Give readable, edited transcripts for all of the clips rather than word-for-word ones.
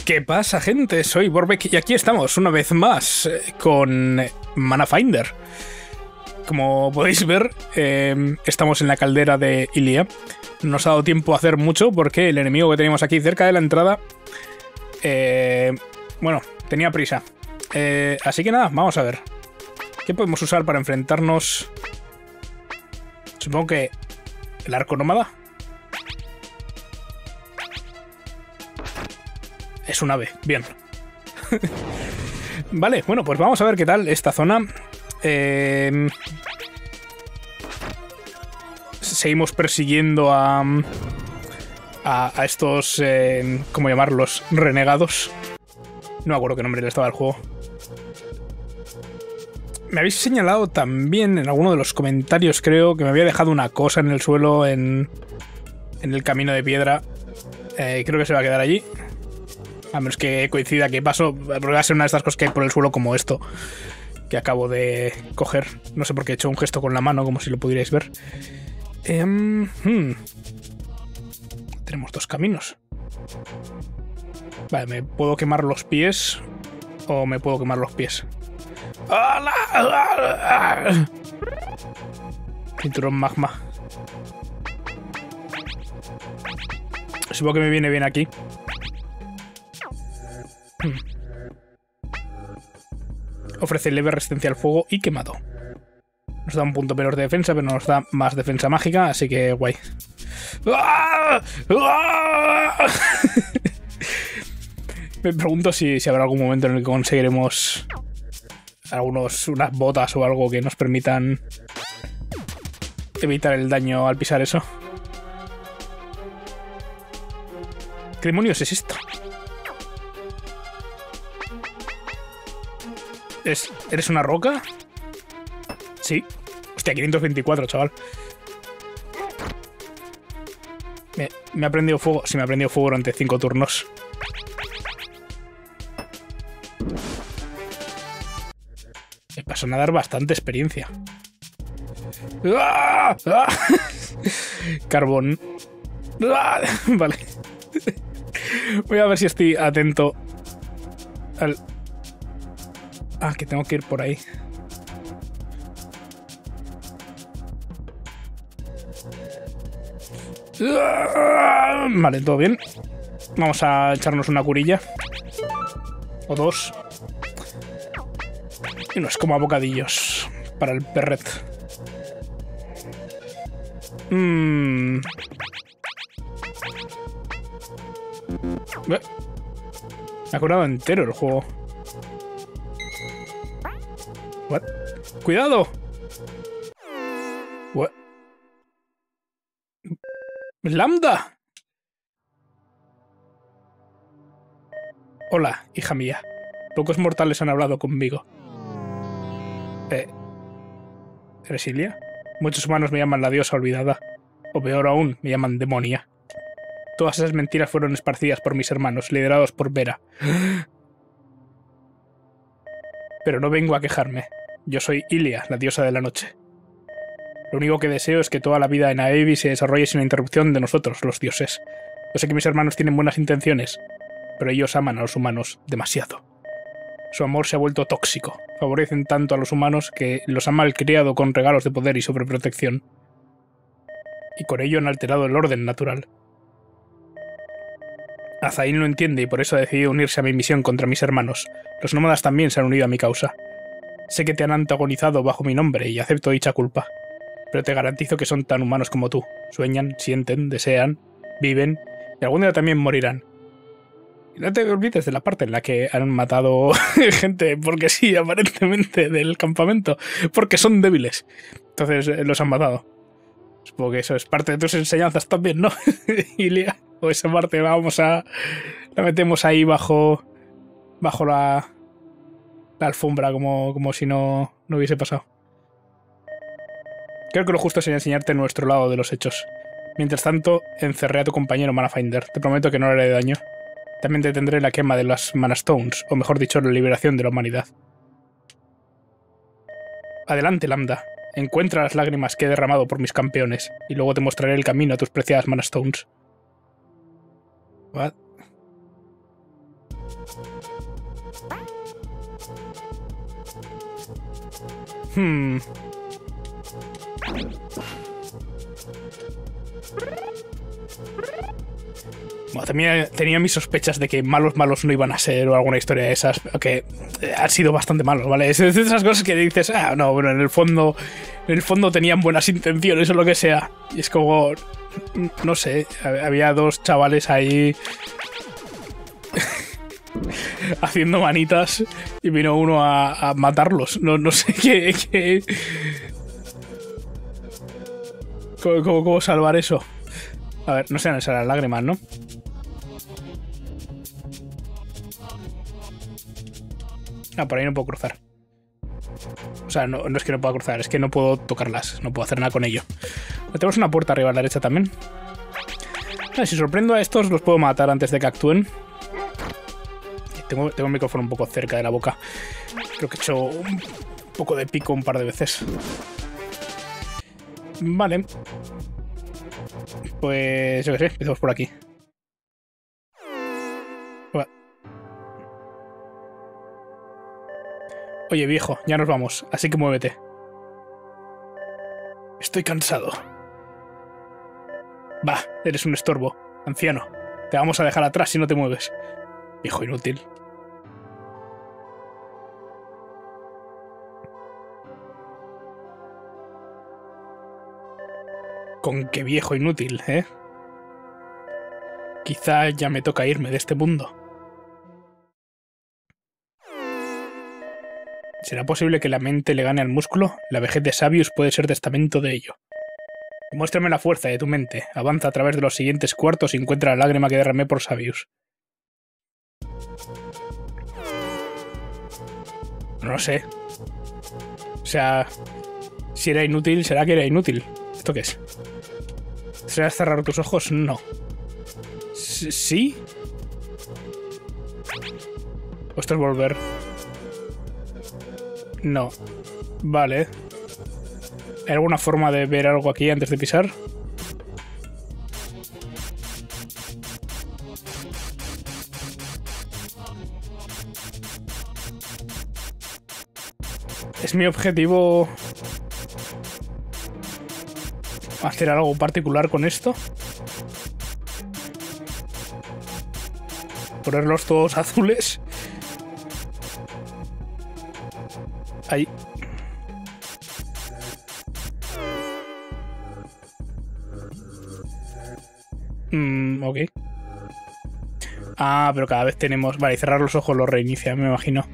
¿Qué pasa, gente? Soy Borbeck y aquí estamos una vez más con Mana Finder. Como podéis ver, estamos en la caldera de Ilia. No nos ha dado tiempo a hacer mucho porque el enemigo que teníamos aquí cerca de la entrada, bueno, tenía prisa. Así que nada, vamos a ver. ¿Qué podemos usar para enfrentarnos? Supongo que el arco nómada. Es un ave, bien. Vale, bueno, pues vamos a ver qué tal esta zona. Seguimos persiguiendo a estos, ¿cómo llamarlos? Renegados. No me acuerdo qué nombre le estaba al juego. Me habéis señalado también en alguno de los comentarios, creo, que me había dejado una cosa en el suelo en el camino de piedra. Creo que se va a quedar allí. A menos que coincida que paso, porque va a ser una de estas cosas que hay por el suelo como esto, que acabo de coger. No sé por qué he hecho un gesto con la mano, como si lo pudierais ver. Tenemos dos caminos. Vale, me puedo quemar los pies o me puedo quemar los pies. Cinturón magma. Supongo que me viene bien aquí. Ofrece leve resistencia al fuego y quemado. Nos da un punto menor de defensa, pero nos da más defensa mágica, así que guay. Me pregunto si habrá algún momento en el que conseguiremos unas botas o algo que nos permitan evitar el daño al pisar eso. ¿Qué demonios es esto? ¿Eres una roca? Sí. Hostia, 524, chaval. Me ha prendido fuego. Sí, me ha prendido fuego durante 5 turnos. Me pasó a dar bastante experiencia. ¡Ah! ¡Ah! Carbón. ¡Ah! Vale. Voy a ver si estoy atento al... Ah, que tengo que ir por ahí. Vale, todo bien. Vamos a echarnos una curilla. O dos. Y nos como a bocadillos para el perret. Me ha curado entero el juego. What? ¡Cuidado! What? ¡Lambda! Hola, hija mía. Pocos mortales han hablado conmigo. ¿Eres Ilia? Muchos humanos me llaman la diosa olvidada. O peor aún, me llaman demonia. Todas esas mentiras fueron esparcidas por mis hermanos, liderados por Vera. Pero no vengo a quejarme. Yo soy Ilia, la diosa de la noche. Lo único que deseo es que toda la vida en Aevi se desarrolle sin la interrupción de nosotros, los dioses. Yo sé que mis hermanos tienen buenas intenciones, pero ellos aman a los humanos demasiado. Su amor se ha vuelto tóxico. Favorecen tanto a los humanos que los han malcriado con regalos de poder y sobreprotección. Y con ello han alterado el orden natural. Azaín lo entiende y por eso ha decidido unirse a mi misión contra mis hermanos. Los nómadas también se han unido a mi causa. Sé que te han antagonizado bajo mi nombre y acepto dicha culpa. Pero te garantizo que son tan humanos como tú. Sueñan, sienten, desean, viven y algún día también morirán. Y no te olvides de la parte en la que han matado gente, porque sí, aparentemente, del campamento. Porque son débiles. Entonces los han matado. Supongo que eso es parte de tus enseñanzas también, ¿no? Ilia. O esa parte la metemos ahí bajo la alfombra, como si no hubiese pasado. Creo que lo justo sería enseñarte nuestro lado de los hechos. Mientras tanto, encerré a tu compañero Mana Finder. Te prometo que no le haré daño. También te tendré la quema de las Mana Stones, o mejor dicho, la liberación de la humanidad. Adelante, Lambda. Encuentra las lágrimas que he derramado por mis campeones, y luego te mostraré el camino a tus preciadas Mana Stones. What? Bueno, también tenía mis sospechas de que malos no iban a ser o alguna historia de esas, que han sido bastante malos, ¿vale? Es de esas cosas que dices, ah, no, bueno, en el fondo tenían buenas intenciones o lo que sea. Y es como, no sé, había dos chavales ahí haciendo manitas y vino uno a matarlos. No sé qué... ¿Cómo salvar eso? A ver, no sean esas las lágrimas, ¿no? Ah, por ahí no puedo cruzar. O sea, no es que no pueda cruzar, es que no puedo tocarlas. No puedo hacer nada con ello. Tenemos una puerta arriba a la derecha también. Si sorprendo a estos, los puedo matar antes de que actúen. Tengo el micrófono un poco cerca de la boca. Creo que he hecho un poco de pico un par de veces. Vale. Pues yo qué sé, empezamos por aquí. Oye, viejo, ya nos vamos, así que muévete. Estoy cansado. Bah, eres un estorbo, anciano. Te vamos a dejar atrás si no te mueves. Viejo inútil. Con qué viejo inútil, ¿eh? Quizá ya me toca irme de este mundo. ¿Será posible que la mente le gane al músculo? La vejez de Sabius puede ser testamento de ello. Muéstrame la fuerza de tu mente. Avanza a través de los siguientes cuartos y encuentra la lágrima que derramé por Sabius. No sé. O sea, si era inútil, será que era inútil. ¿Esto qué es? ¿Será cerrar tus ojos? No. ¿Sí? ¿O esto es volver? No. Vale. ¿Hay alguna forma de ver algo aquí antes de pisar? ¿Es mi objetivo hacer algo particular con esto? ¿Ponerlos todos azules? Ahí. Ok. Ah, pero cada vez tenemos... Vale, cerrar los ojos lo reinicia, me imagino.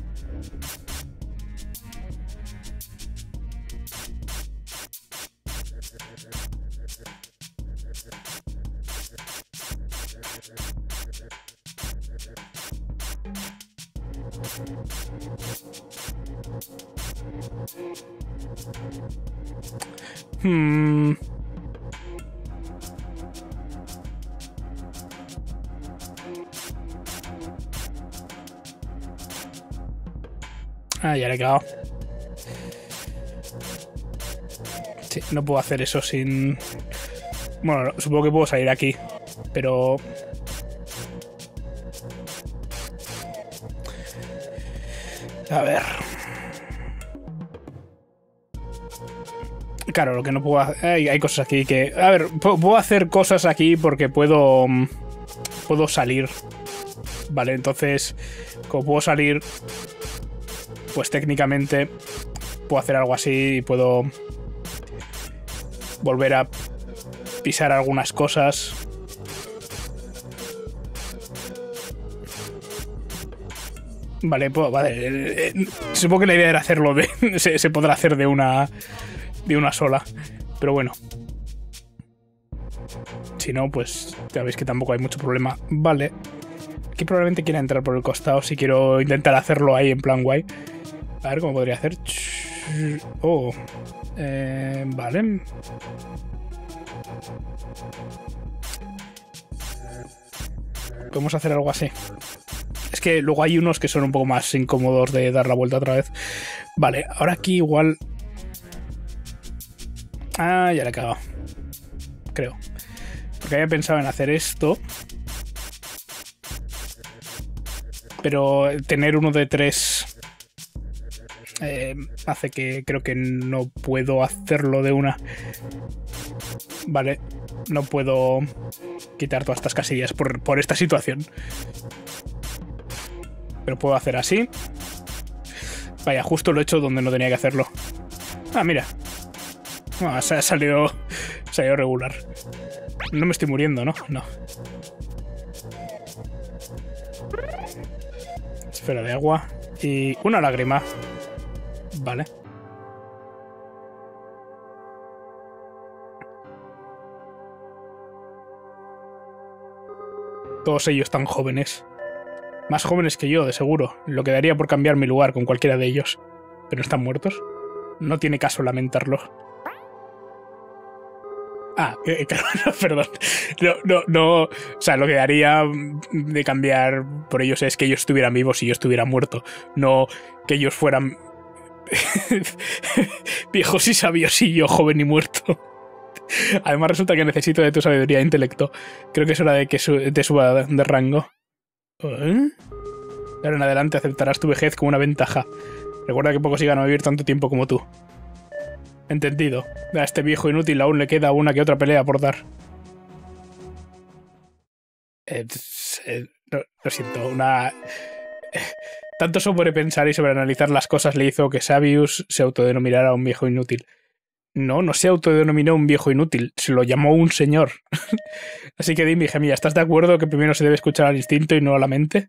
Ah, ya le he cagado. Sí, no puedo hacer eso sin... Bueno, supongo que puedo salir aquí, pero... A ver... Claro, lo que no puedo hacer... Hay cosas aquí que... A ver, puedo hacer cosas aquí porque puedo salir. Vale, entonces... Como puedo salir... Pues técnicamente... Puedo hacer algo así y puedo... Volver a pisar algunas cosas. Vale, pues... Vale, supongo que la idea era hacerlo de... se podrá hacer de una sola, pero bueno, si no, pues ya veis que tampoco hay mucho problema. Vale, aquí probablemente quiera entrar por el costado si quiero intentar hacerlo ahí en plan guay. A ver cómo podría hacer. Oh, vale. Podemos hacer algo así. Es que luego hay unos que son un poco más incómodos de dar la vuelta otra vez. Vale, ahora aquí igual... Ah, ya le he cagado. Creo. Porque había pensado en hacer esto. Pero tener uno de 3 hace que creo que no puedo hacerlo de una. Vale, no puedo quitar todas estas casillas por esta situación. Pero puedo hacer así. Vaya, justo lo he hecho donde no tenía que hacerlo. Ah, mira. Se ha salido regular. No me estoy muriendo, ¿no? No. Esfera de agua. Y una lágrima. Vale. Todos ellos tan jóvenes. Más jóvenes que yo, de seguro. Lo que daría por cambiar mi lugar con cualquiera de ellos. ¿Pero están muertos? No tiene caso lamentarlo. Ah, claro, perdón. No. O sea, lo que daría de cambiar por ellos es que ellos estuvieran vivos y yo estuviera muerto. No que ellos fueran viejos y sabios y yo joven y muerto. Además resulta que necesito de tu sabiduría e intelecto. Creo que es hora de que te suba de rango. ¿Eh? Ahora en adelante aceptarás tu vejez como una ventaja. Recuerda que pocos llegan a vivir tanto tiempo como tú. Entendido. A este viejo inútil aún le queda una que otra pelea por dar. Lo siento, tanto sobrepensar y sobreanalizar las cosas le hizo que Sabius se autodenominara un viejo inútil. No se autodenominó un viejo inútil, se lo llamó un señor. Así que dime, Gemilla, ¿estás de acuerdo que primero se debe escuchar al instinto y no a la mente?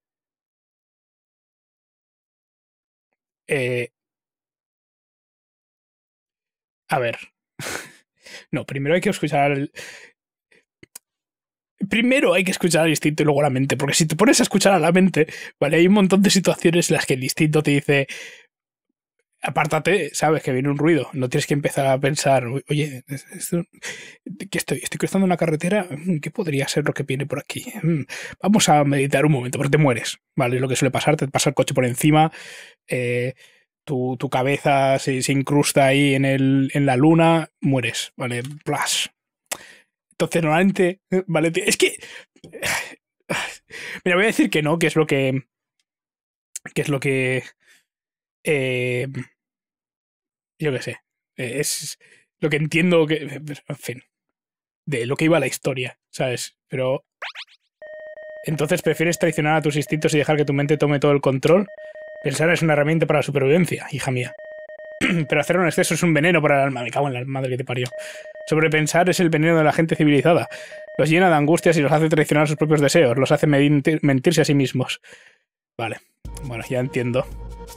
A ver. No, primero hay que escuchar Primero hay que escuchar al instinto y luego a la mente, porque si te pones a escuchar a la mente, vale, hay un montón de situaciones en las que el instinto te dice apártate, sabes que viene un ruido, no tienes que empezar a pensar, oye, ¿qué estoy cruzando una carretera? ¿Qué podría ser lo que viene por aquí? Vamos a meditar un momento, porque te mueres, vale, lo que suele pasar, te pasa el coche por encima, tu cabeza se incrusta ahí en la luna, mueres, vale, plas. Entonces, normalmente, vale, es que... Mira, voy a decir que no, que es lo que... yo qué sé. Es lo que entiendo que... En fin. De lo que iba la historia, ¿sabes? Pero... Entonces, ¿prefieres traicionar a tus instintos y dejar que tu mente tome todo el control? Pensar es una herramienta para la supervivencia, hija mía. Pero hacerlo en exceso es un veneno para el alma. Me cago en la madre que te parió. Sobrepensar es el veneno de la gente civilizada. Los llena de angustias y los hace traicionar sus propios deseos. Los hace mentirse a sí mismos. Vale. Bueno, ya entiendo.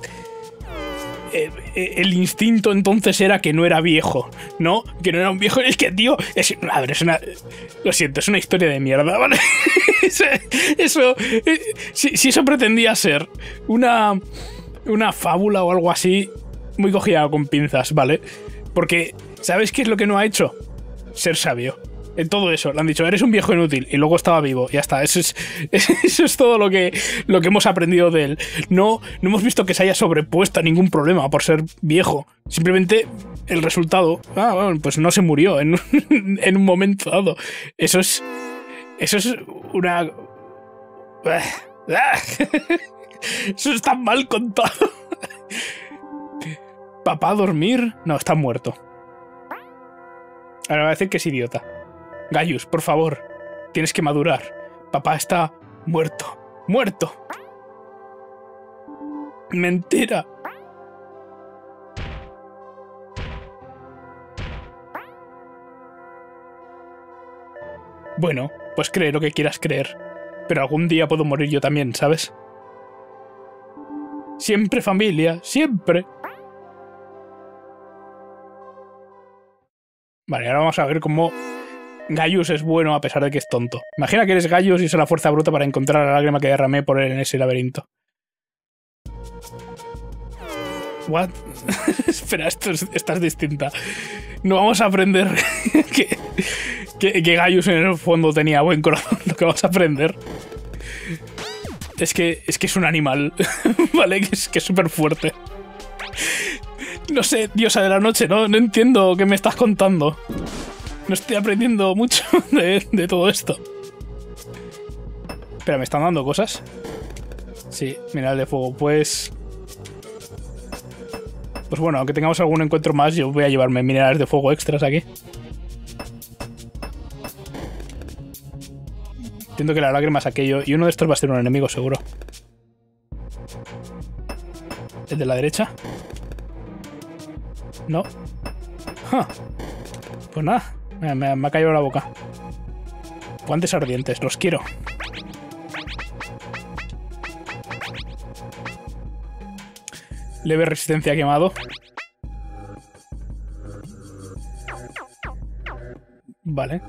El instinto entonces era que no era viejo, ¿no? Que no era un viejo. Es que, tío... a ver, es una... Lo siento, es una historia de mierda, ¿vale? Eso... Si eso pretendía ser una fábula o algo así... Muy cogida con pinzas, ¿vale? Porque, ¿sabes qué es lo que no ha hecho? Ser sabio. En todo eso, le han dicho, eres un viejo inútil, y luego estaba vivo, ya está. Eso es todo lo que hemos aprendido de él. No hemos visto que se haya sobrepuesto a ningún problema por ser viejo. Simplemente el resultado, bueno, pues no se murió en un momento dado. Eso es una... Eso está mal contado. ¿Papá a dormir? No, está muerto. Ahora va a decir que es idiota. Gaius, por favor, tienes que madurar. Papá está muerto. ¡Muerto! ¡Mentira! Bueno, pues cree lo que quieras creer. Pero algún día puedo morir yo también, ¿sabes? Siempre familia, siempre. Vale, ahora vamos a ver cómo Gaius es bueno a pesar de que es tonto. Imagina que eres Gaius y usa la fuerza bruta para encontrar la lágrima que derramé por él en ese laberinto. ¿What? Espera, esta es distinta. No vamos a aprender que Gaius en el fondo tenía buen corazón. Lo que vamos a aprender es que es un animal, ¿vale? Que es súper fuerte. No sé, diosa de la noche, no entiendo qué me estás contando. No estoy aprendiendo mucho de todo esto. Espera, ¿me están dando cosas? Sí, mineral de fuego. Pues bueno, aunque tengamos algún encuentro más, yo voy a llevarme minerales de fuego extras aquí. Entiendo que la lágrima es aquello. Y uno de estos va a ser un enemigo, seguro. ¿El de la derecha? No. Huh. Pues nada, me ha caído la boca. Guantes ardientes, los quiero. Leve resistencia a quemado. Vale.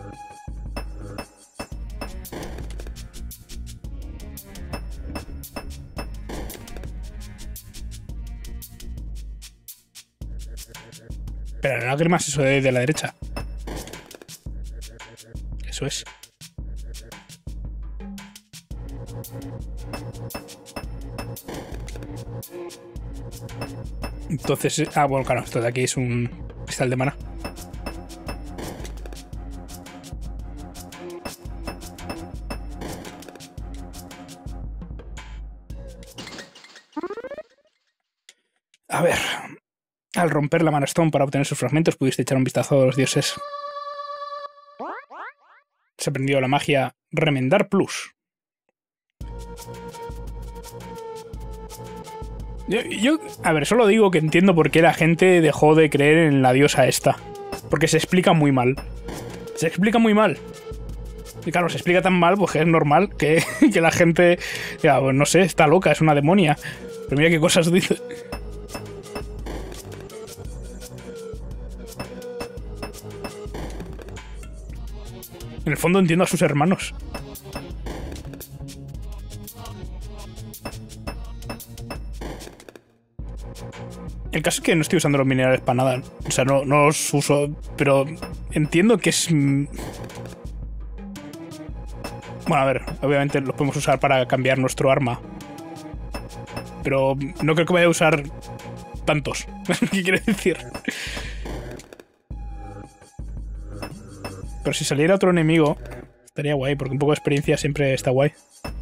Pero la lágrima es eso de la derecha. Eso es. Entonces... Ah, bueno, claro, esto de aquí es un cristal de mana. A ver... Al romper la Mana Stone para obtener sus fragmentos, pudiste echar un vistazo a los dioses. Se aprendió la magia Remendar Plus. A ver, solo digo que entiendo por qué la gente dejó de creer en la diosa esta. Porque se explica muy mal. Se explica muy mal. Y claro, se explica tan mal, pues que es normal que la gente... Ya, pues no sé, está loca, es una demonia. Pero mira qué cosas dice. En el fondo entiendo a sus hermanos. El caso es que no estoy usando los minerales para nada. O sea, no los uso, pero entiendo que es... Bueno, a ver, obviamente los podemos usar para cambiar nuestro arma. Pero no creo que vaya a usar tantos. ¿Qué quiere decir? Pero si saliera otro enemigo, estaría guay, porque un poco de experiencia siempre está guay.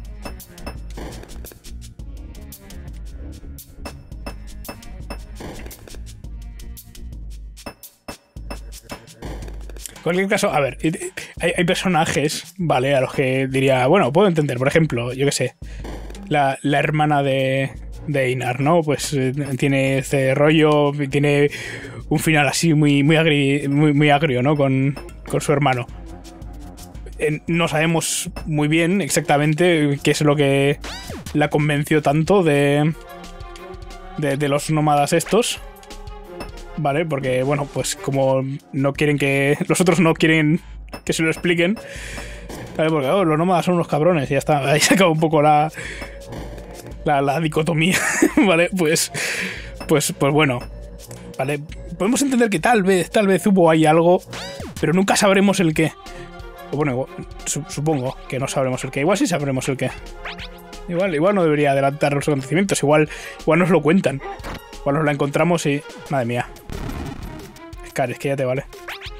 En cualquier caso, a ver, hay personajes, ¿vale? A los que diría, bueno, puedo entender. Por ejemplo, yo qué sé, la hermana de Einar, ¿no? Pues tiene este rollo, tiene un final así muy agrio, ¿no? Con su hermano. No sabemos muy bien exactamente qué es lo que la convenció tanto de los nómadas estos. Vale, porque, bueno, pues como no quieren que... Los otros no quieren que se lo expliquen. Vale, porque los nómadas son unos cabrones y ya está. Ahí se acaba un poco la dicotomía. Vale, pues bueno. Vale, podemos entender que tal vez hubo ahí algo, pero nunca sabremos el qué. O bueno, supongo que no sabremos el qué. Igual sí sabremos el qué. Igual no debería adelantar los acontecimientos. Igual nos lo cuentan. Igual nos la encontramos y... Madre mía. Scar, es que ya te vale.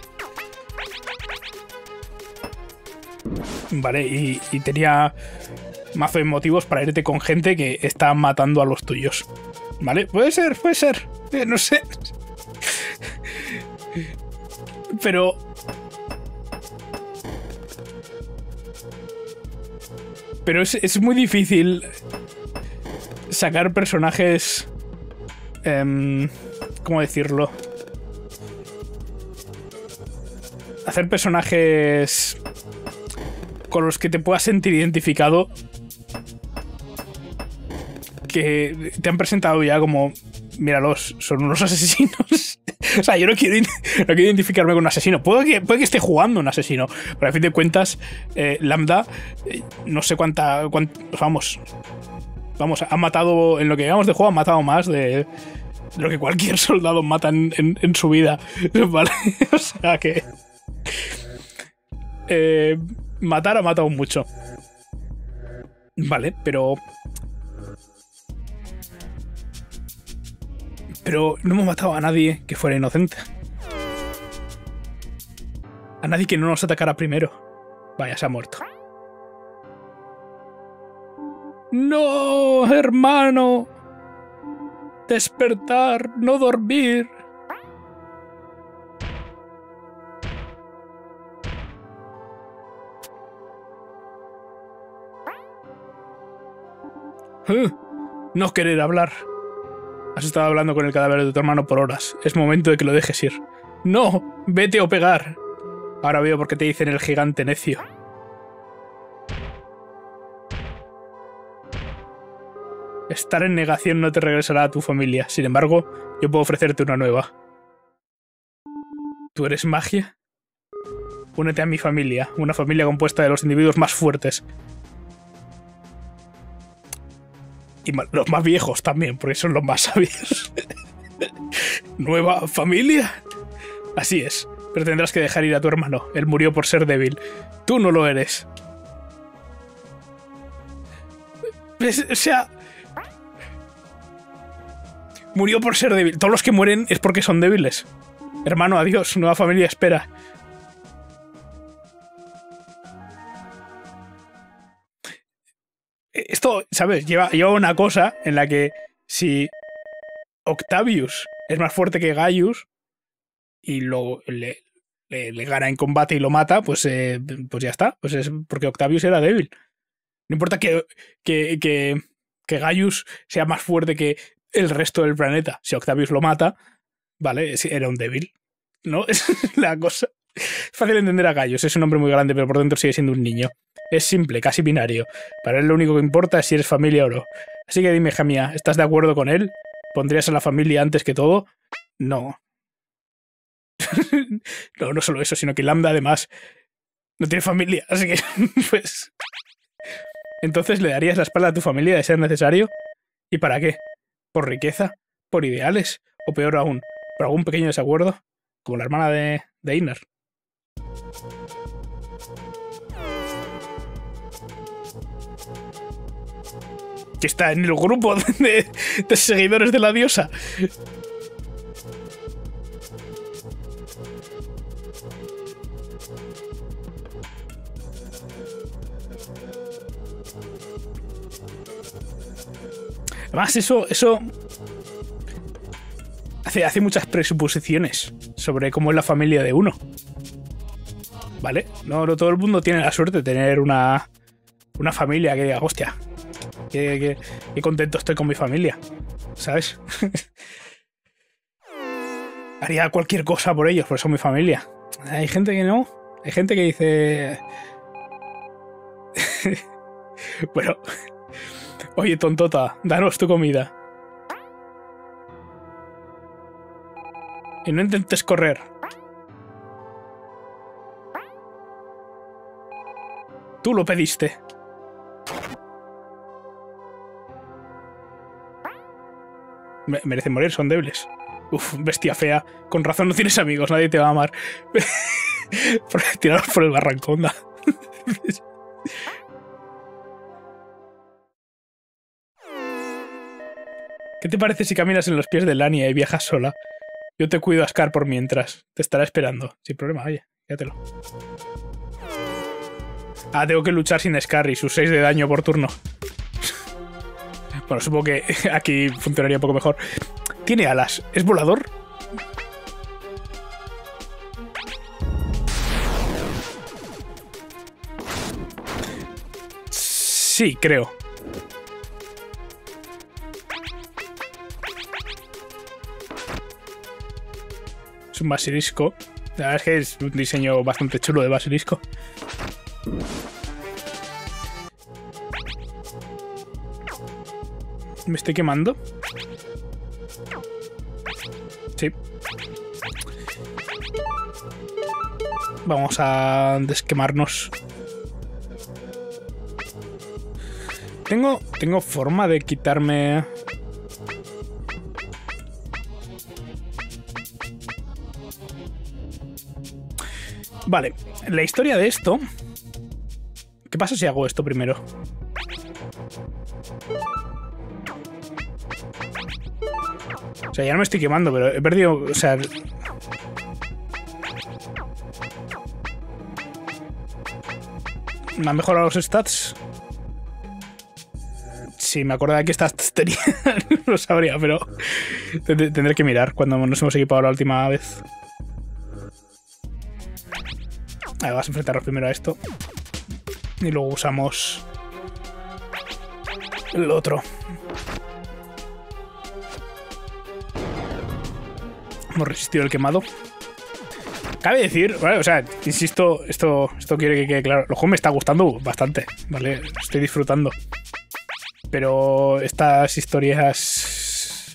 Vale, y tenía mazo de motivos para irte con gente que está matando a los tuyos. Vale, puede ser. No sé. Pero... Pero es muy difícil sacar personajes... ¿cómo decirlo? Hacer personajes con los que te puedas sentir identificado, que te han presentado ya como... Míralos, son unos asesinos. O sea, yo no quiero identificarme con un asesino. Puede que esté jugando un asesino, pero a fin de cuentas, Lambda, no sé vamos, ha matado, en lo que llevamos de juego, ha matado más de lo que cualquier soldado mata en su vida. ¿Vale? O sea que... matar ha matado mucho. Vale, pero no hemos matado a nadie que fuera inocente. A nadie que no nos atacara primero. Vaya, se ha muerto. No, hermano. Despertar, no dormir. No querer hablar. Has estado hablando con el cadáver de tu hermano por horas. Es momento de que lo dejes ir. ¡No! ¡Vete o pegar! Ahora veo por qué te dicen el gigante necio. Estar en negación no te regresará a tu familia. Sin embargo, yo puedo ofrecerte una nueva. ¿Tú eres magia? Únete a mi familia, una familia compuesta de los individuos más fuertes. Y los más viejos también, porque son los más sabios. ¿Nueva familia? Así es, pero tendrás que dejar ir a tu hermano. Él murió por ser débil. Tú no lo eres. O sea... Murió por ser débil. Todos los que mueren es porque son débiles. Hermano, adiós. Nueva familia espera. Esto, ¿sabes? Lleva una cosa en la que si Octavius es más fuerte que Gaius y le gana en combate y lo mata, pues ya está. Pues es porque Octavius era débil. No importa que Gaius sea más fuerte que el resto del planeta. Si Octavius lo mata, vale, era un débil, ¿no? Es la cosa. Es fácil entender a Gaius, es un hombre muy grande, pero por dentro sigue siendo un niño. Es simple, casi binario. Para él lo único que importa es si eres familia o no. Así que dime, hija mía, ¿estás de acuerdo con él? ¿Pondrías a la familia antes que todo? No. No solo eso, sino que Lambda además no tiene familia, así que pues... Entonces, ¿le darías la espalda a tu familia de ser necesario? ¿Y para qué? ¿Por riqueza? ¿Por ideales? ¿O peor aún, por algún pequeño desacuerdo? Como la hermana de Einar. Que está en el grupo de seguidores de la diosa. Además, eso hace muchas presuposiciones sobre cómo es la familia de uno. ¿Vale? No todo el mundo tiene la suerte de tener una familia que diga, hostia, qué contento estoy con mi familia, ¿sabes? Haría cualquier cosa por ellos, por eso mi familia. Hay gente que no. Hay gente que dice... Bueno... Oye, tontota, danos tu comida. Y no intentes correr. Tú lo pediste. Merecen morir, son débiles. Uf, bestia fea. Con razón no tienes amigos, nadie te va a amar. Tiraros por el barranco, onda. ¿Qué te parece si caminas en los pies de Lania y viajas sola? Yo te cuido a Scar por mientras. Te estará esperando. Sin problema, oye, quédatelo. Ah, tengo que luchar sin Scar y sus 6 de daño por turno. Bueno, supongo que aquí funcionaría un poco mejor. ¿Tiene alas? ¿Es volador? Sí, creo. Es un basilisco. La verdad es que es un diseño bastante chulo de basilisco. ¿Me estoy quemando? Sí. Vamos a desquemarnos. Tengo forma de quitarme... Vale, la historia de esto... ¿Qué pasa si hago esto primero? O sea, ya no me estoy quemando, pero he perdido... O sea... ¿Me han mejorado los stats? Si me acordaba que estas tenía, no lo sabría, pero tendré que mirar cuando nos hemos equipado la última vez. Ahí vas a enfrentarnos primero a esto. Y luego usamos el otro. Hemos resistido el quemado. Cabe decir, ¿vale? O sea, insisto, esto quiere que quede claro. El juego me está gustando bastante, ¿vale? Estoy disfrutando. Pero estas historias...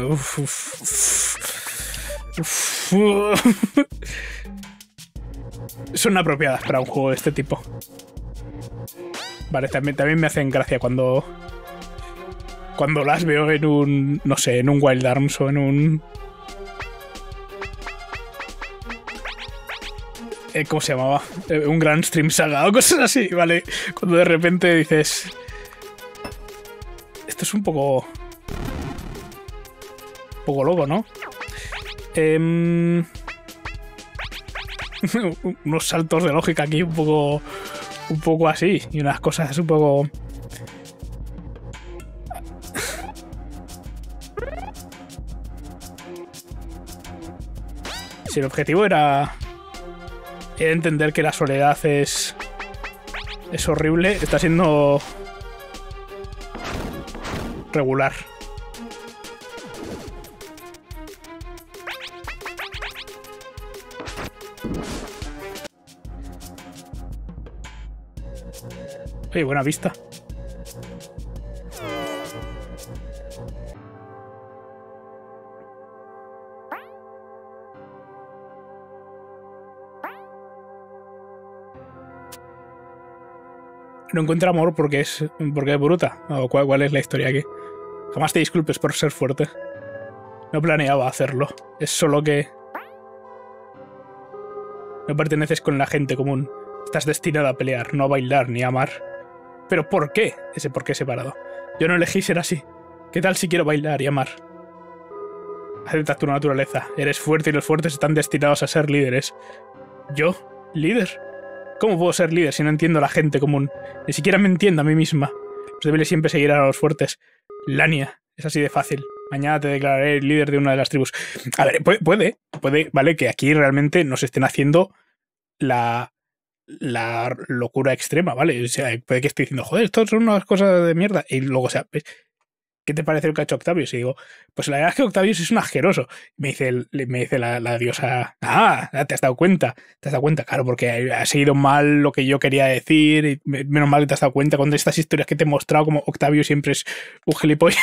son apropiadas para un juego de este tipo. Vale, también me hacen gracia cuando las veo en un... no sé, en un Wild Arms o en un... ¿cómo se llamaba? Un Grand Stream Saga o cosas así, ¿vale? Cuando de repente dices... esto es un poco... loco, ¿no? Unos saltos de lógica aquí un poco así. Y unas cosas un poco... si el objetivo era entender que la soledad es horrible, está siendo regular. Oye, buena vista. No encuentra amor porque es bruta. ¿O cuál es la historia aquí? Jamás te disculpes por ser fuerte. No planeaba hacerlo. Es solo que... no perteneces con la gente común. Estás destinado a pelear, no a bailar ni a amar. ¿Pero por qué? Ese por qué separado. Yo no elegí ser así. ¿Qué tal si quiero bailar y amar? Acepta tu naturaleza. Eres fuerte y los fuertes están destinados a ser líderes. ¿Yo? ¿Líder? ¿Cómo puedo ser líder si no entiendo a la gente común? Ni siquiera me entiendo a mí misma. Los débiles siempre seguirán a los fuertes. Lania, es así de fácil. Mañana te declararé el líder de una de las tribus. A ver, puede, vale, que aquí realmente nos estén haciendo la locura extrema, ¿vale? O sea, puede que esté diciendo, joder, esto son unas cosas de mierda. Y luego, o sea, ¿qué te parece lo que ha hecho Octavius? Y digo, pues la verdad es que Octavius es un asqueroso. Me dice la diosa, ¿te has dado cuenta? ¿Te has dado cuenta? Claro, porque ha seguido mal lo que yo quería decir. Y menos mal que te has dado cuenta con estas historias que te he mostrado, como Octavius siempre es un gilipollas.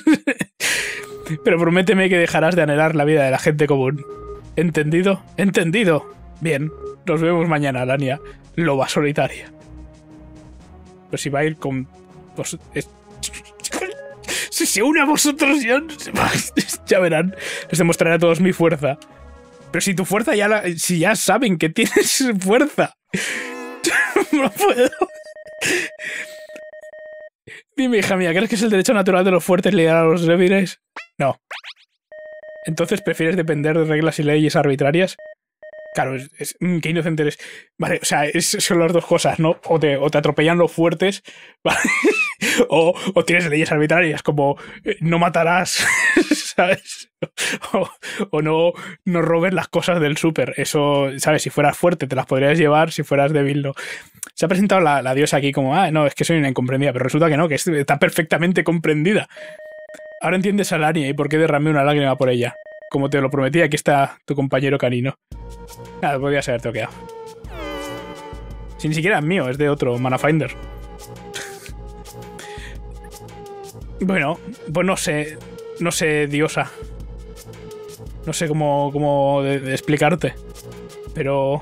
Pero prométeme que dejarás de anhelar la vida de la gente común. ¿Entendido? ¡Entendido! Bien, nos vemos mañana, Lania, loba solitaria. Pues si va a ir con... pues, si se une a vosotros, ya verán. Les demostraré a todos mi fuerza. Pero si tu fuerza si ya saben que tienes fuerza. No puedo. Dime, hija mía, ¿crees que es el derecho natural de los fuertes liderar a los débiles? No. ¿Entonces prefieres depender de reglas y leyes arbitrarias? Claro, qué inocente eres. Vale, o sea, son las dos cosas, ¿no? O te atropellan los fuertes, ¿vale? o tienes leyes arbitrarias, como no matarás, ¿sabes? O no robes las cosas del súper. Eso, ¿sabes? Si fueras fuerte te las podrías llevar, si fueras débil no. Se ha presentado la diosa aquí como, no, es que soy una incomprendida, pero resulta que no, que está perfectamente comprendida. Ahora entiendes a Lania y por qué derramé una lágrima por ella. Como te lo prometí, aquí está tu compañero canino. Nada, podrías haberte quedado. Si ni siquiera es mío, es de otro, Mana Finder. Bueno, pues no sé, diosa. No sé cómo de explicarte. Pero...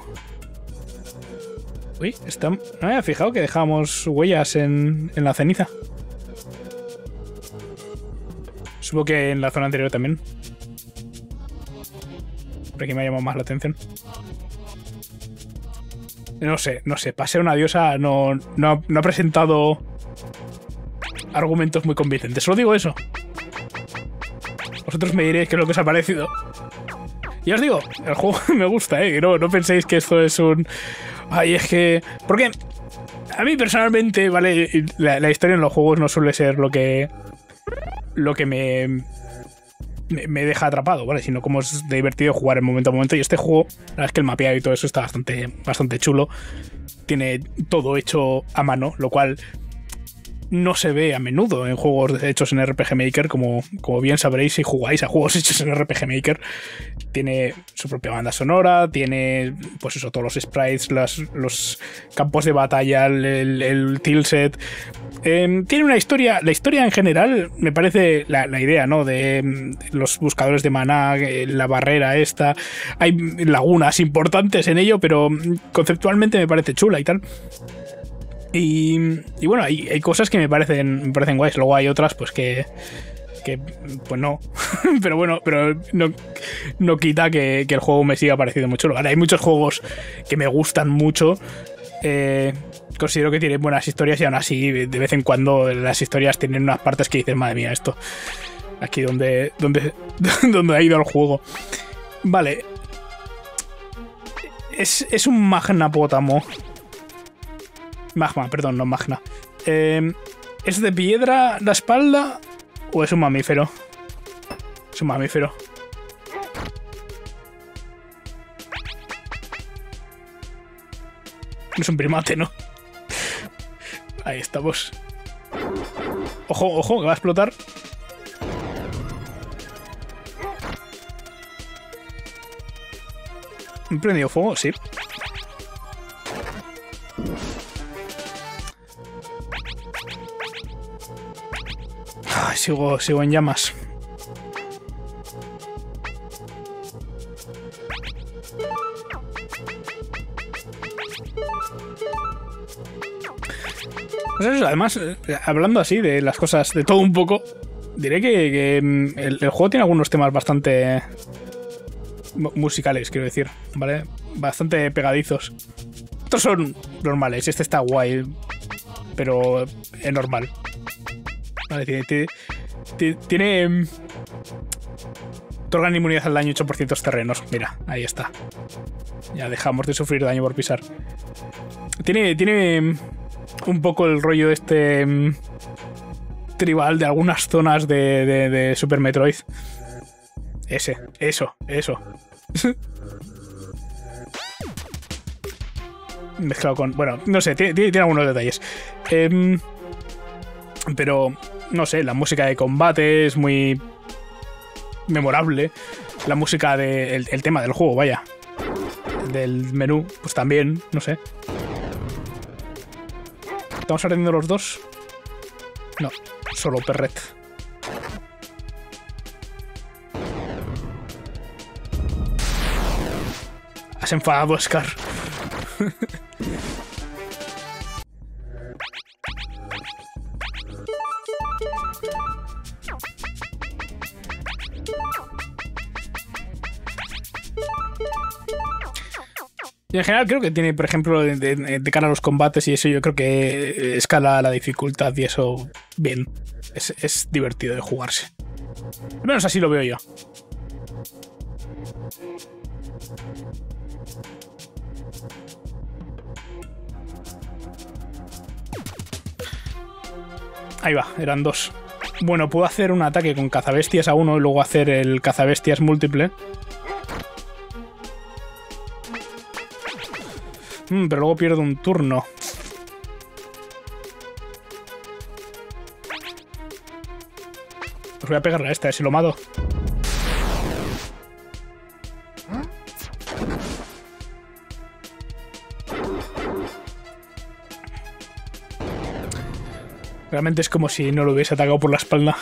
uy, no me había fijado que dejamos huellas en la ceniza. Supongo que en la zona anterior también. Por aquí me ha llamado más la atención. No sé. Para ser una diosa no ha presentado argumentos muy convincentes. Solo digo eso. Vosotros me diréis qué es lo que os ha parecido. Y os digo, el juego me gusta, ¿eh? No penséis que esto es un... ay, es que... porque A mí personalmente, ¿vale? La historia en los juegos no suele ser lo que me deja atrapado, ¿vale? Sino como es divertido jugar en momento a momento. Y este juego, la verdad es que el mapeado y todo eso está bastante chulo. Tiene todo hecho a mano, lo cual no se ve a menudo en juegos hechos en RPG Maker, como bien sabréis si jugáis a juegos hechos en RPG Maker. Tiene su propia banda sonora, tiene pues eso, todos los sprites, los campos de batalla, el tilset. Tiene una historia, la historia en general me parece la idea, ¿no? De los buscadores de maná, la barrera esta, hay lagunas importantes en ello, pero conceptualmente me parece chula y tal. Y bueno, hay cosas que me parecen guays. Luego hay otras pues que pues no. Pero bueno, pero no quita que el juego me siga pareciendo muy chulo. Vale, hay muchos juegos que me gustan mucho. Considero que tienen buenas historias y aún así de vez en cuando las historias tienen unas partes que dices, madre mía, esto aquí donde ha ido el juego. Vale. Es un magnapótamo. Magma, perdón, no magna. ¿Es de piedra la espalda o es un mamífero? Es un mamífero. No es un primate, ¿no? Ahí estamos. Ojo, ojo, que va a explotar. ¿Han prendido fuego? Sí. Ay, sigo en llamas. Pues además, hablando así de las cosas, de todo un poco, diré que el juego tiene algunos temas bastante musicales, quiero decir, ¿vale? Bastante pegadizos. Estos son normales, este está guay, pero es normal. Vale, tiene otorgan inmunidad al daño hecho por ciertos terrenos. Mira, ahí está. Ya dejamos de sufrir daño por pisar. Tiene un poco el rollo tribal de algunas zonas de Super Metroid. Eso. Mezclado con... Bueno, no sé, tiene algunos detalles. Pero, no sé, la música de combate es muy memorable. La música el tema del juego, vaya. Del menú, pues también, no sé. ¿Estamos ardiendo los dos? No, solo Perret. Has enfadado, Scar. Y en general creo que tiene, por ejemplo, de cara a los combates y eso, yo creo que escala la dificultad y eso bien. Es divertido de jugarse. Al menos así lo veo yo. Ahí va, eran dos. Bueno, puedo hacer un ataque con cazabestias a uno y luego hacer el cazabestias múltiple. Pero luego pierdo un turno. Pues voy a pegarle a este, a ver si lo mato. Realmente es como si no lo hubiese atacado por la espalda.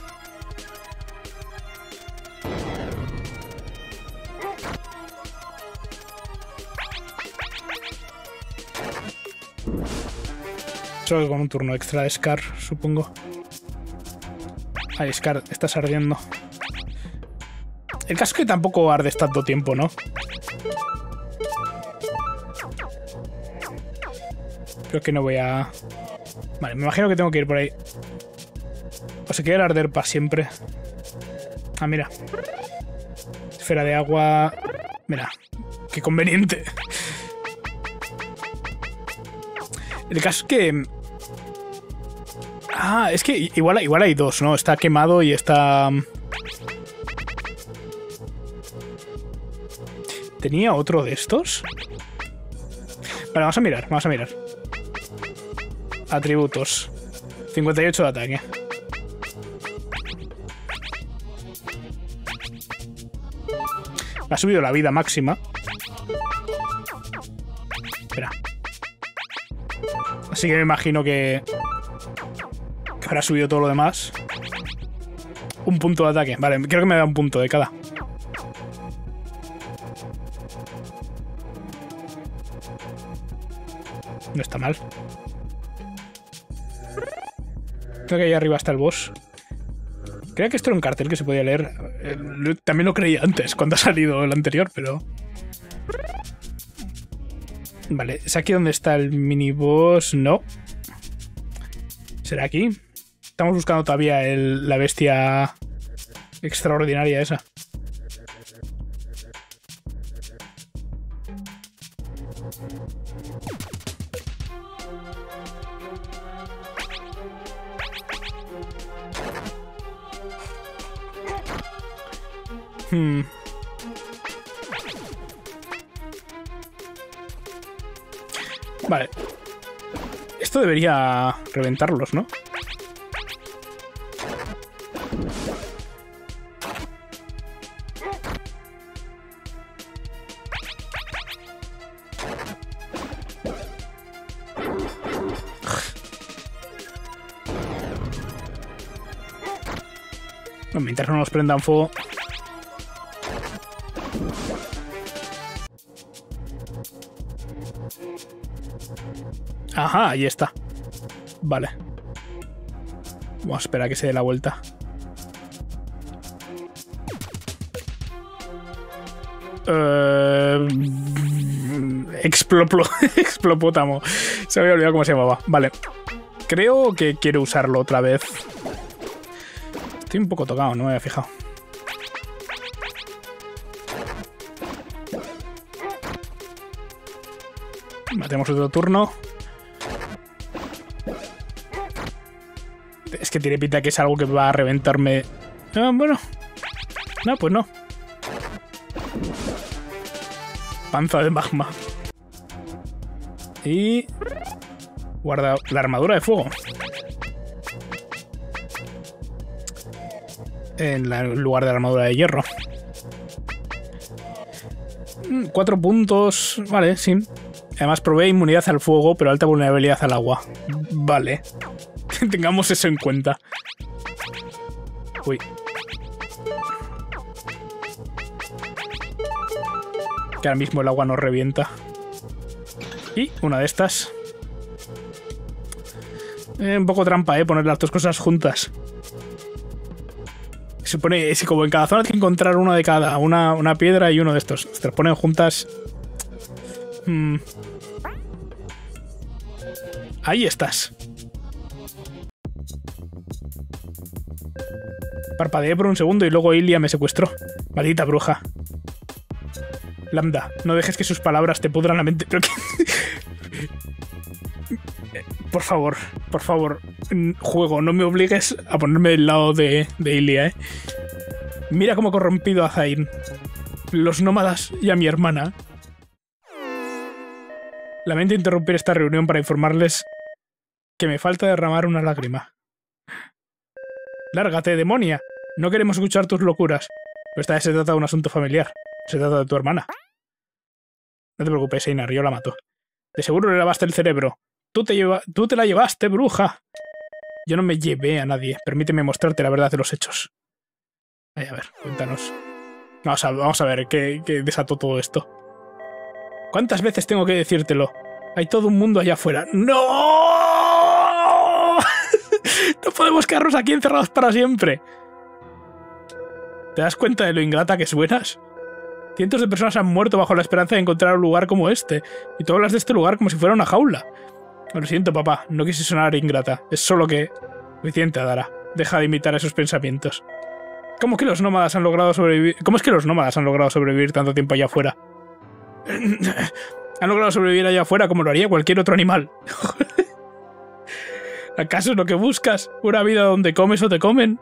Solo que con un turno extra de Scar, supongo. Ay, Scar, estás ardiendo. El caso es que tampoco ardes tanto tiempo, ¿no? Creo que no voy a... Vale, me imagino que tengo que ir por ahí. O se quiere arder para siempre. Ah, mira. Esfera de agua... Mira, qué conveniente. El caso es que... Ah, es que igual hay dos, ¿no? Está quemado y está... ¿Tenía otro de estos? Vale, vamos a mirar, vamos a mirar. Atributos. 58 de ataque. Ha subido la vida máxima. Espera. Así que me imagino que habrá subido todo lo demás. Un punto de ataque. Vale, creo que me da un punto de cada. No está mal. Creo que ahí arriba está el boss. Creía que esto era un cartel que se podía leer. También lo creía antes, cuando ha salido el anterior, pero... Vale, ¿es aquí donde está el miniboss? No. ¿Será aquí? Estamos buscando todavía la bestia extraordinaria esa. Vale. Esto debería reventarlos, ¿no? No, mientras no nos prendan fuego. Ajá, ahí está. Vale. Vamos a esperar a que se dé la vuelta. Explopótamo. Se me había olvidado cómo se llamaba. Vale. Creo que quiero usarlo otra vez. Estoy un poco tocado, no me había fijado. Matemos otro turno. Es que tiene pinta que es algo que va a reventarme. Ah, bueno. No, pues no. Panza de magma. Y... guarda la armadura de fuego. En lugar de la armadura de hierro. 4 puntos. Vale, sí. Además provee inmunidad al fuego, pero alta vulnerabilidad al agua. Vale. Tengamos eso en cuenta. Uy. Que ahora mismo el agua nos revienta. Y una de estas. Un poco trampa, poner las dos cosas juntas. Se supone, si como en cada zona hay que encontrar uno de cada. Una piedra y uno de estos. Se las ponen juntas. Ahí estás. Parpadeé por un segundo y luego Ilia me secuestró. Maldita bruja. Lambda, no dejes que sus palabras te pudran la mente. Pero por favor, juego, no me obligues a ponerme del lado de Ilia, Mira cómo he corrompido a Zayn, los nómadas y a mi hermana. Lamento interrumpir esta reunión para informarles que me falta derramar una lágrima. Lárgate, demonia. No queremos escuchar tus locuras. Pero esta vez se trata de un asunto familiar. Se trata de tu hermana. No te preocupes, Einar, yo la mato. De seguro le lavaste el cerebro. Tú te la llevaste, bruja. Yo no me llevé a nadie. Permíteme mostrarte la verdad de los hechos. Ay, a ver, cuéntanos. Vamos a ver qué desató todo esto. ¿Cuántas veces tengo que decírtelo? Hay todo un mundo allá afuera. ¡No! No podemos quedarnos aquí encerrados para siempre. ¿Te das cuenta de lo ingrata que suenas? Cientos de personas han muerto bajo la esperanza de encontrar un lugar como este. Y tú hablas de este lugar como si fuera una jaula. Lo siento, papá. No quise sonar ingrata. Es solo que... Suficiente, Adara. Deja de imitar esos pensamientos. ¿Cómo es que los nómadas han logrado sobrevivir tanto tiempo allá afuera? Han logrado sobrevivir allá afuera como lo haría cualquier otro animal. ¿Acaso es lo que buscas? ¿Una vida donde comes o te comen?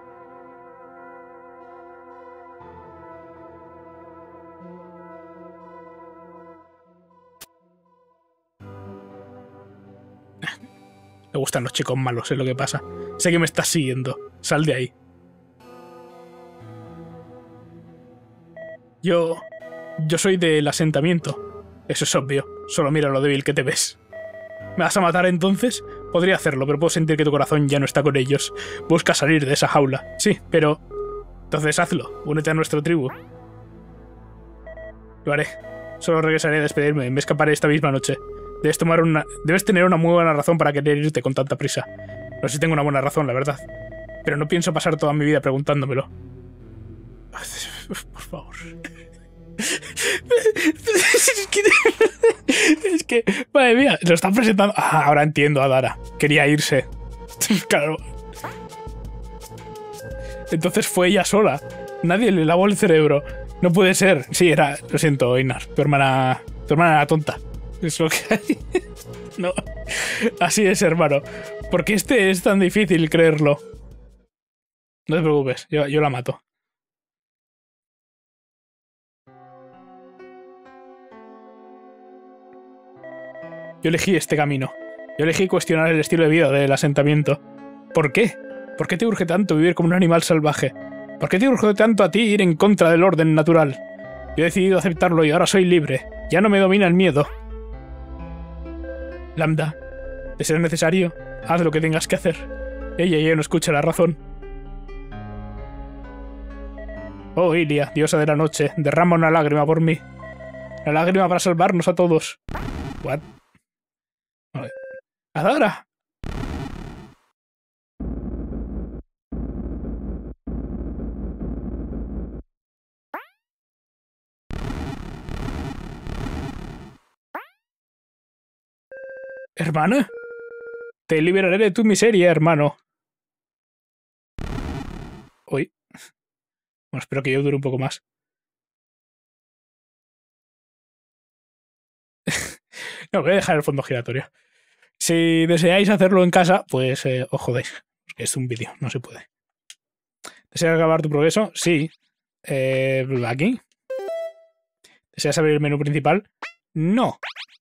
Me gustan los chicos malos, es lo que pasa. Sé que me estás siguiendo. Sal de ahí. Yo soy del asentamiento. Eso es obvio. Solo mira lo débil que te ves. ¿Me vas a matar entonces? Podría hacerlo, pero puedo sentir que tu corazón ya no está con ellos. Busca salir de esa jaula. Sí, pero... Entonces hazlo. Únete a nuestra tribu. Lo haré. Solo regresaré a despedirme. Me escaparé esta misma noche. Debes tener una muy buena razón para querer irte con tanta prisa. No sé si tengo una buena razón, la verdad. Pero no pienso pasar toda mi vida preguntándomelo. Por favor. Es que... Madre mía, lo están presentando... Ah, ahora entiendo a Dara. Quería irse. Claro. Entonces fue ella sola. Nadie le lavó el cerebro. No puede ser. Sí, era... Lo siento, Einar. Tu hermana era tonta. Es lo que hay. No. Así es, hermano. ¿Por qué es tan difícil creerlo? No te preocupes, yo la mato. Yo elegí este camino. Yo elegí cuestionar el estilo de vida del asentamiento. ¿Por qué? ¿Por qué te urge tanto vivir como un animal salvaje? ¿Por qué te urge tanto a ti ir en contra del orden natural? Yo he decidido aceptarlo y ahora soy libre. Ya no me domina el miedo. Lambda, de ser necesario, haz lo que tengas que hacer. Ella ya no escucha la razón. Oh, Ilia, diosa de la noche, derrama una lágrima por mí. La lágrima para salvarnos a todos. What? ¡Adara! ¿Hermana? Te liberaré de tu miseria, hermano. Uy. Bueno, espero que yo dure un poco más. No, voy a dejar el fondo giratorio. Si deseáis hacerlo en casa, pues os jodéis. Porque es un vídeo, no se puede. ¿Deseas acabar tu progreso? Sí. ¿Aquí? ¿Deseas abrir el menú principal? No.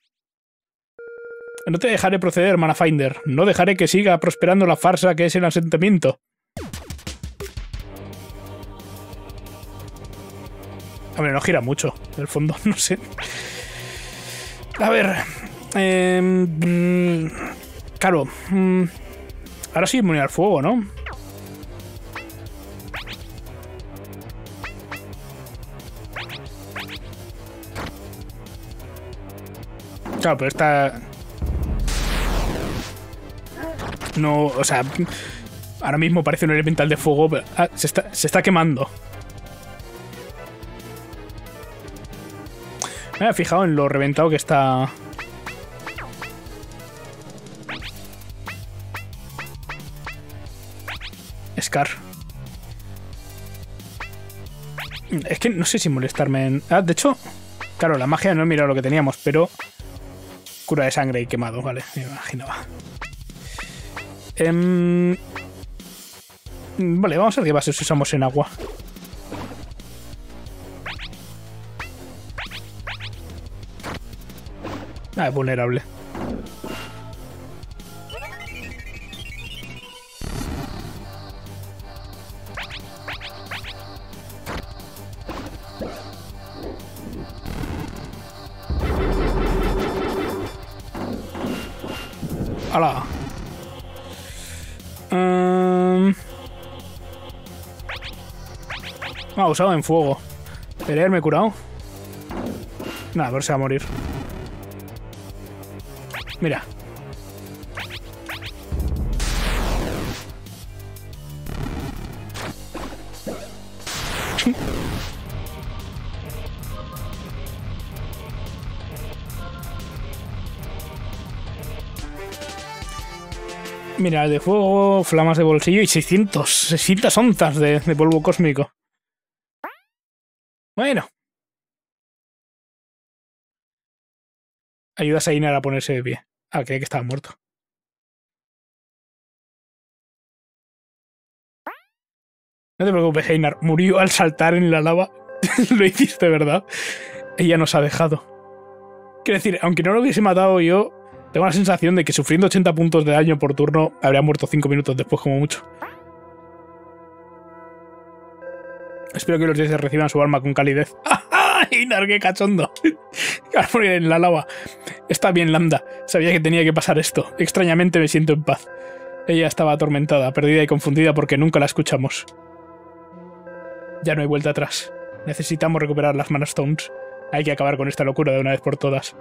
No te dejaré proceder, Manafinder. No dejaré que siga prosperando la farsa que es el asentamiento. A ver, no gira mucho, el fondo, no sé. A ver... claro. Ahora sí inmune al fuego, ¿no? Claro, pero esta... No, o sea... Ahora mismo parece un elemental de fuego, pero... Ah, se está quemando. Me había fijado en lo reventado que está... Scar. Es que no sé si molestarme en... Ah, de hecho... Claro, la magia no he mirado lo que teníamos, pero... Cura de sangre y quemado, vale, me imaginaba. Vale, vamos a ver qué bases usamos en agua. Ah, es vulnerable. ¡Hala! Usado en fuego. ¿Debería haberme curado? Nada, pero se va a morir. Mira. Mira, de fuego, flamas de bolsillo y 600 onzas de polvo cósmico. Bueno. Ayudas a Einar a ponerse de pie. Ah, creía que estaba muerto. No te preocupes, Einar. Murió al saltar en la lava. Lo hiciste, ¿verdad? Ella nos ha dejado. Quiero decir, aunque no lo hubiese matado yo, tengo la sensación de que sufriendo 80 puntos de daño por turno habría muerto 5 minutos después como mucho. Espero que los dioses reciban su alma con calidez. ¡Ah, Einar, qué cachondo! Al morir en la lava. Está bien, Lambda. Sabía que tenía que pasar esto. Extrañamente me siento en paz. Ella estaba atormentada, perdida y confundida porque nunca la escuchamos. Ya no hay vuelta atrás. Necesitamos recuperar las Mana Stones. Hay que acabar con esta locura de una vez por todas.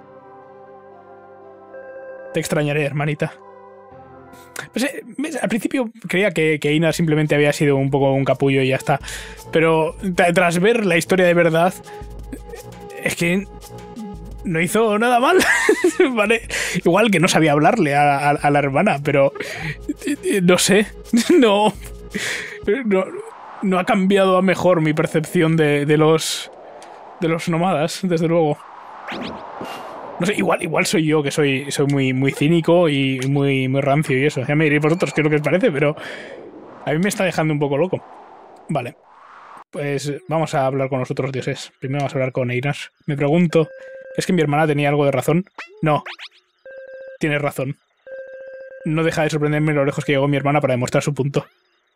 Te extrañaré, hermanita. Pues, al principio creía que Einar simplemente había sido un poco un capullo y ya está. Pero tras ver la historia de verdad, es que no hizo nada mal. Vale. Igual que no sabía hablarle a la hermana, pero no sé. No ha cambiado a mejor mi percepción de los nómadas, desde luego. No sé, igual soy yo, que soy muy cínico y muy rancio y eso. Ya me diréis vosotros qué es lo que os parece, pero a mí me está dejando un poco loco. Vale. Pues vamos a hablar con los otros dioses. Primero vamos a hablar con Einar. Me pregunto, ¿es que mi hermana tenía algo de razón? No. Tienes razón. No deja de sorprenderme lo lejos que llegó mi hermana para demostrar su punto.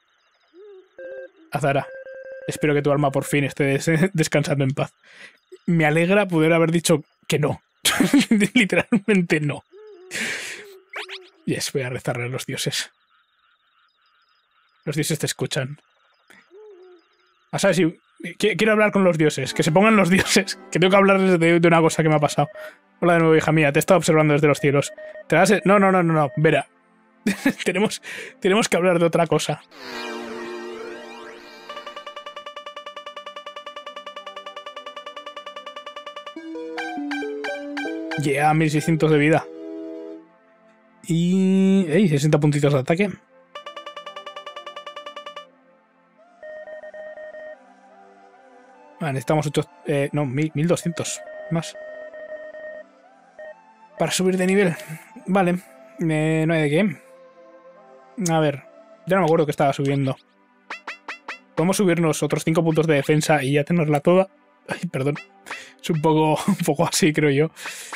Azara, espero que tu alma por fin esté descansando en paz. Me alegra poder haber dicho que no. Literalmente no. Voy a rezarle a los dioses. Los dioses te escuchan. Ah, ¿sabes? Quiero hablar con los dioses. Que se pongan los dioses. Que tengo que hablarles de una cosa que me ha pasado. Hola de nuevo, hija mía. Te he estado observando desde los cielos. ¿Te das? No. Vera. tenemos que hablar de otra cosa. Llega a 1600 de vida. Y... 60 puntitos de ataque. Vale, necesitamos 1200 más. Para subir de nivel. Vale. No hay de qué. A ver. Ya no me acuerdo que estaba subiendo. Podemos subirnos otros 5 puntos de defensa y ya tenerla toda. Ay, perdón. Es un poco así, creo yo.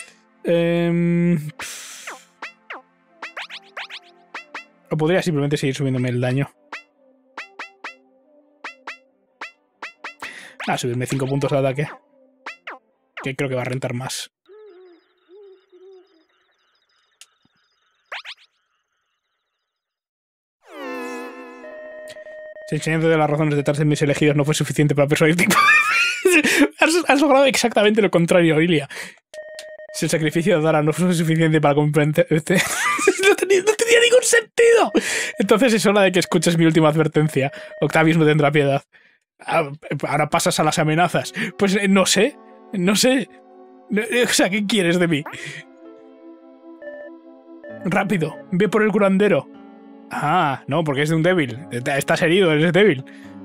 O podría simplemente seguir subiéndome el daño. Subirme 5 puntos de ataque. Que creo que va a rentar más. Si enseñando de las razones detrás de mis elegidos no fue suficiente para persuadir tipo. Has logrado exactamente lo contrario, Aurelia. Si el sacrificio de Dara no fue suficiente para comprender... no tenía ningún sentido. Entonces es hora de que escuches mi última advertencia. Octavius no tendrá piedad. Ahora pasas a las amenazas. Pues no sé. O sea, ¿qué quieres de mí? Rápido, ve por el curandero. Ah, no, porque es de un débil. Estás herido, eres débil.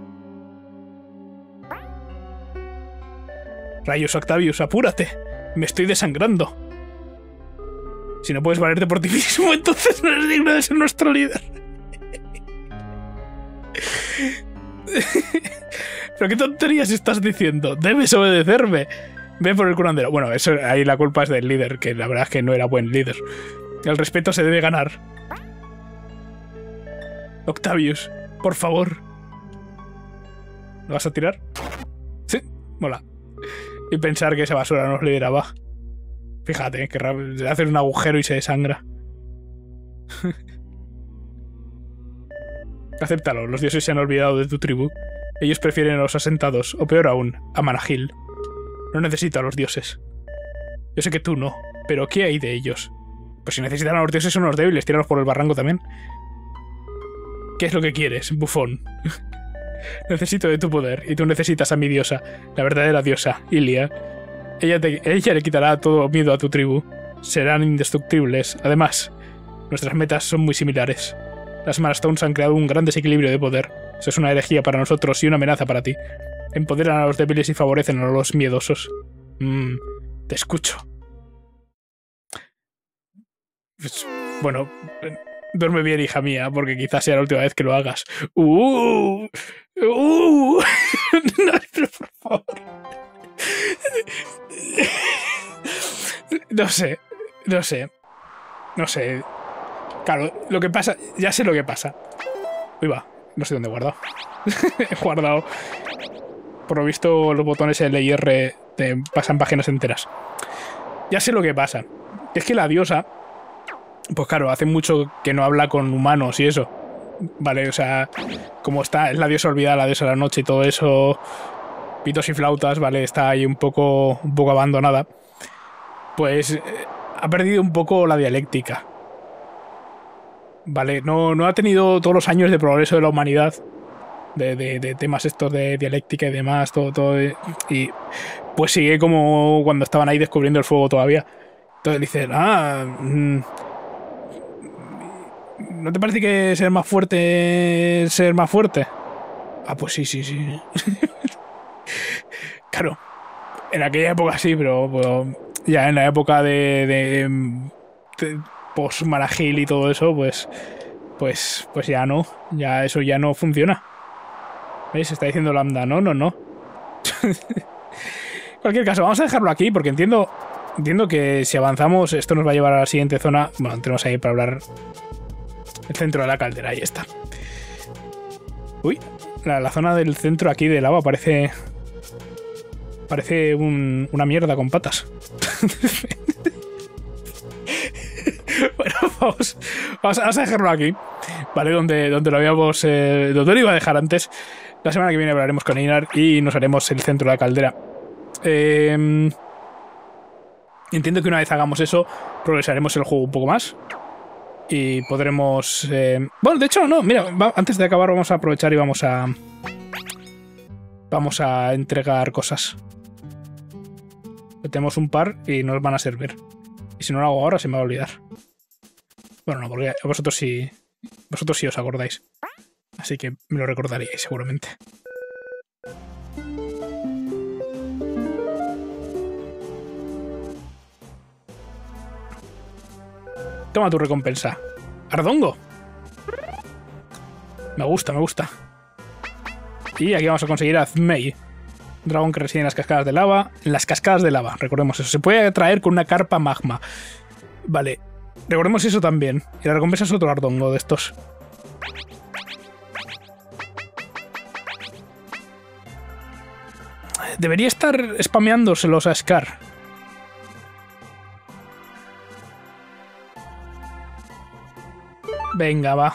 Rayos, Octavius, apúrate. Me estoy desangrando. Si no puedes valerte por ti mismo, entonces no eres digno de ser nuestro líder. ¿Pero qué tonterías estás diciendo? Debes obedecerme. Ve por el curandero. Bueno, eso ahí la culpa es del líder, que la verdad es que no era buen líder. El respeto se debe ganar. Octavius, por favor. ¿Lo vas a tirar? Sí, mola. Y pensar que esa basura nos lideraba. Fíjate, que hace un agujero y se desangra. Acéptalo, los dioses se han olvidado de tu tribu. Ellos prefieren a los asentados, o peor aún, a Manahil. No necesito a los dioses. Yo sé que tú no, pero ¿qué hay de ellos? Pues si necesitan a los dioses son los débiles, tíralos por el barranco también. ¿Qué es lo que quieres, bufón? Necesito de tu poder, y tú necesitas a mi diosa, la verdadera diosa, Ilia. Ella le quitará todo miedo a tu tribu. Serán indestructibles. Además, nuestras metas son muy similares. Las Mana Stones han creado un gran desequilibrio de poder. Eso es una herejía para nosotros y una amenaza para ti. Empoderan a los débiles y favorecen a los miedosos. Te escucho. Pues, bueno, duerme bien, hija mía, porque quizás sea la última vez que lo hagas. No, pero por favor. No sé. Claro, lo que pasa... Ya sé lo que pasa. Uy, va. No sé dónde he guardado. He guardado... Por lo visto, los botones L y R te pasan páginas enteras. Ya sé lo que pasa. Es que la diosa... Pues claro, hace mucho que no habla con humanos y eso. Vale, o sea... Como está... Es la diosa olvidada, la diosa de la noche y todo eso... Pitos y flautas, vale, está ahí un poco abandonada. Pues... ha perdido un poco la dialéctica. Vale, no ha tenido todos los años de progreso de la humanidad. De temas estos de dialéctica y demás, todo. Y pues sigue como cuando estaban ahí descubriendo el fuego todavía. Entonces dicen, ¿no te parece que ser más fuerte es ser más fuerte? Ah, pues sí. Claro, en aquella época sí, pero ya en la época de post-Maragil y todo eso, pues ya no. Ya eso ya no funciona. ¿Veis? Está diciendo Lambda. No. En cualquier caso, vamos a dejarlo aquí porque entiendo que si avanzamos esto nos va a llevar a la siguiente zona. Bueno, tenemos ahí para hablar el centro de la caldera. Ahí está. Uy, la zona del centro aquí de lava parece una mierda con patas. Bueno, vamos a dejarlo aquí. Vale, donde lo habíamos... donde lo iba a dejar antes. La semana que viene hablaremos con Einar y nos haremos el centro de la caldera. Entiendo que una vez hagamos eso, progresaremos el juego un poco más. Y podremos... Bueno, de hecho, no, mira, antes de acabar vamos a aprovechar y vamos a entregar cosas. Tenemos un par y nos van a servir. Y si no lo hago ahora se me va a olvidar. Bueno, no, porque vosotros sí os acordáis. Así que me lo recordaríais seguramente. Toma tu recompensa. ¡Ardongo! Me gusta. Y aquí vamos a conseguir a Zmei. Un dragón que reside en las cascadas de lava. En las cascadas de lava, recordemos eso. Se puede atraer con una carpa magma. Vale. Recordemos eso también. Y la recompensa es otro ardongo de estos. Debería estar spameándoselos a Scar. Venga, va.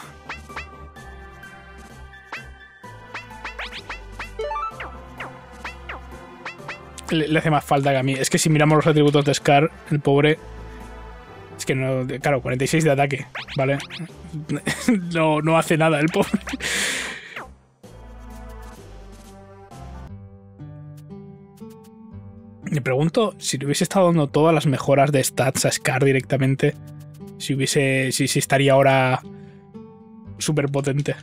Le hace más falta que a mí. Es que si miramos los atributos de Scar, el pobre... Es que no... Claro, 46 de ataque, ¿vale? No hace nada el pobre. Me pregunto si le hubiese estado dando todas las mejoras de stats a Scar directamente. Si estaría ahora súper potente.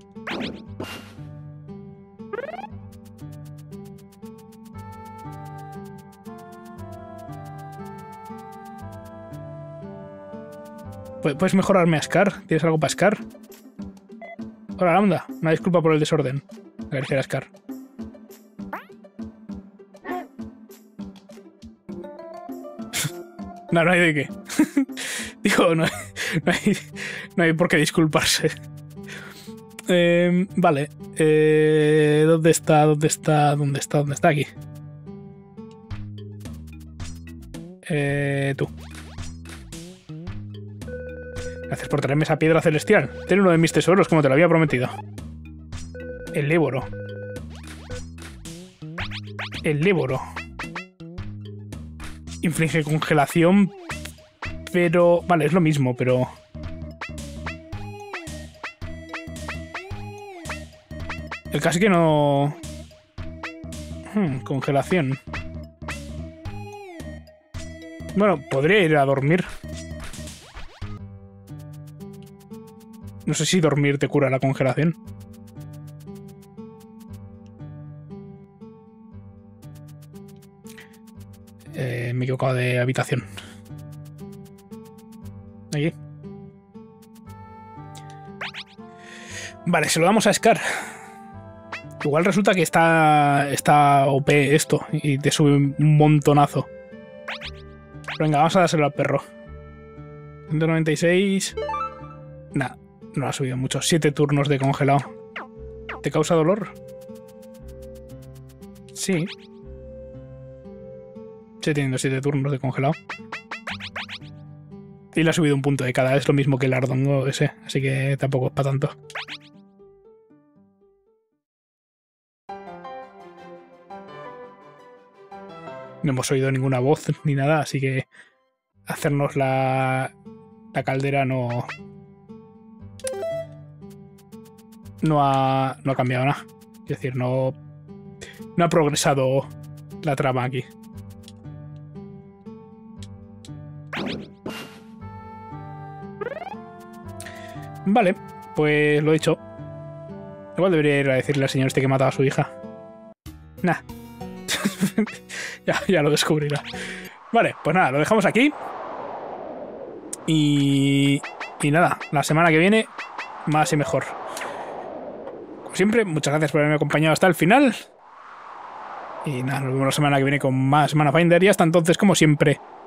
¿Puedes mejorarme a Scar? ¿Tienes algo para Scar? Hola, Lambda. Una disculpa por el desorden. Agradecer a Scar. No hay de qué. Digo, no hay por qué disculparse. Vale. ¿Dónde está aquí? Tú. Gracias por traerme esa piedra celestial. Ten uno de mis tesoros, como te lo había prometido. El Léboro. Inflige congelación, pero... Vale, es lo mismo, pero... El casi que no... Congelación. Bueno, podría ir a dormir. No sé si dormir te cura la congelación. Me he equivocado de habitación. Aquí. Vale, se lo damos a Scar. Igual resulta que está OP esto y te sube un montonazo. Venga, vamos a dárselo al perro. 196... Nah, no ha subido mucho. 7 turnos de congelado. ¿Te causa dolor? Sí. Estoy teniendo 7 turnos de congelado. Y le ha subido un punto de cada. Es lo mismo que el Ardongo ese. Así que tampoco es para tanto. No hemos oído ninguna voz ni nada. Así que hacernos la caldera no ha cambiado nada. Es decir, no ha progresado la trama aquí. Vale, pues lo he dicho. Igual debería ir a decirle al señor este que mataba a su hija. Nah. ya lo descubrirá. Vale, pues nada, lo dejamos aquí. Y nada, la semana que viene, más y mejor. Como siempre, muchas gracias por haberme acompañado hasta el final. Y nada, nos vemos la semana que viene con más Mana Finder. Y hasta entonces, como siempre,